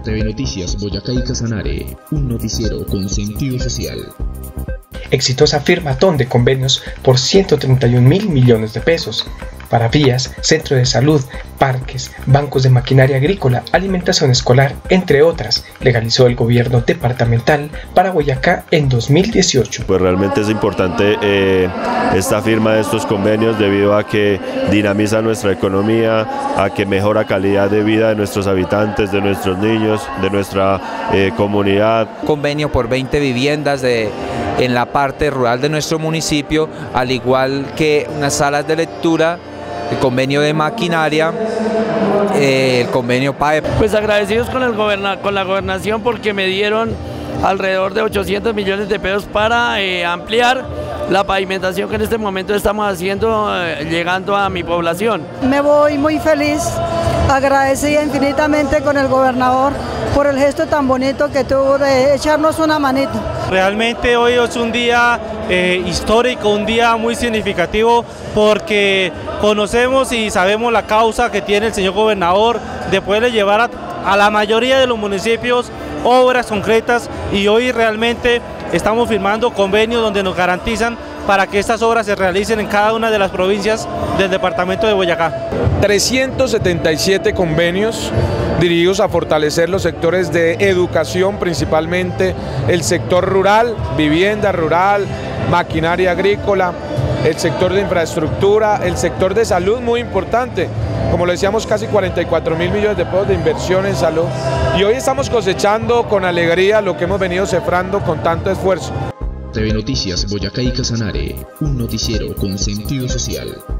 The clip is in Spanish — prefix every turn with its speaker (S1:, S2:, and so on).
S1: TV Noticias Boyacá y Casanare, un noticiero con sentido social.
S2: Exitosa firmatón de convenios por 131.000 millones de pesos para vías, centro de salud, parques, bancos de maquinaria agrícola, alimentación escolar, entre otras, legalizó el gobierno departamental para Boyacá en 2018.
S3: Pues realmente es importante esta firma de estos convenios debido a que dinamiza nuestra economía, a que mejora calidad de vida de nuestros habitantes, de nuestros niños, de nuestra comunidad.
S4: Convenio por 20 viviendas en la parte rural de nuestro municipio, al igual que unas salas de lectura, el convenio de maquinaria, el convenio PAE.
S5: Pues agradecidos con la gobernación porque me dieron alrededor de 800 millones de pesos para ampliar la pavimentación que en este momento estamos haciendo, llegando a mi población.
S6: Me voy muy feliz, agradecida infinitamente con el gobernador por el gesto tan bonito que tuvo de echarnos una manito.
S7: Realmente hoy es un día histórico, un día muy significativo porque conocemos y sabemos la causa que tiene el señor gobernador de poderle llevar a la mayoría de los municipios obras concretas, y hoy realmente estamos firmando convenios donde nos garantizan para que estas obras se realicen en cada una de las provincias del departamento de Boyacá.
S8: 377 convenios dirigidos a fortalecer los sectores de educación, principalmente el sector rural, vivienda rural, maquinaria agrícola, el sector de infraestructura, el sector de salud, muy importante. Como lo decíamos, casi 44.000 millones de pesos de inversión en salud. Y hoy estamos cosechando con alegría lo que hemos venido sembrando con tanto esfuerzo.
S1: TV Noticias Boyacá y Casanare, un noticiero con sentido social.